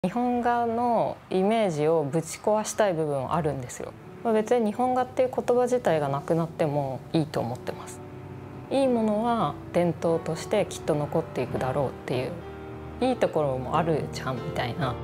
日本画のイメージをぶち壊したい部分はあるんですよ。別に日本画っていう言葉自体がなくなってもいいと思ってます。いいものは伝統としてきっと残っていくだろうっていう、いいところもあるじゃんみたいな。